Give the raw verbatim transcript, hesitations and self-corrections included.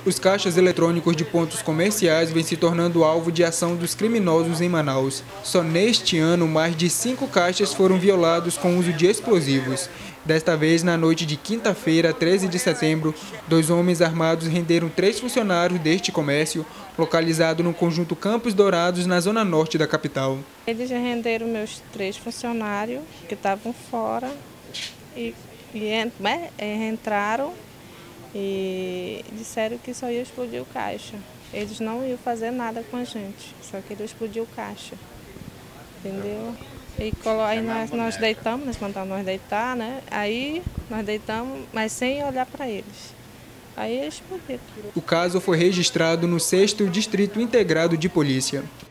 Os caixas eletrônicos de pontos comerciais vêm se tornando alvo de ação dos criminosos em Manaus. Só neste ano, mais de cinco caixas foram violados com uso de explosivos. Desta vez, na noite de quinta-feira, treze de setembro, dois homens armados renderam três funcionários deste comércio, localizado no conjunto Campos Dourados, na zona norte da capital. Eles renderam meus três funcionários que estavam fora e, e né, entraram e disseram que só ia explodir o caixa. Eles não iam fazer nada com a gente, só que eles explodiu o caixa, entendeu? E aí nós, nós deitamos, nós mandamos nós deitar, né? Aí nós deitamos, mas sem olhar para eles. Aí eles explodiram. O caso foi registrado no sexto Distrito Integrado de Polícia.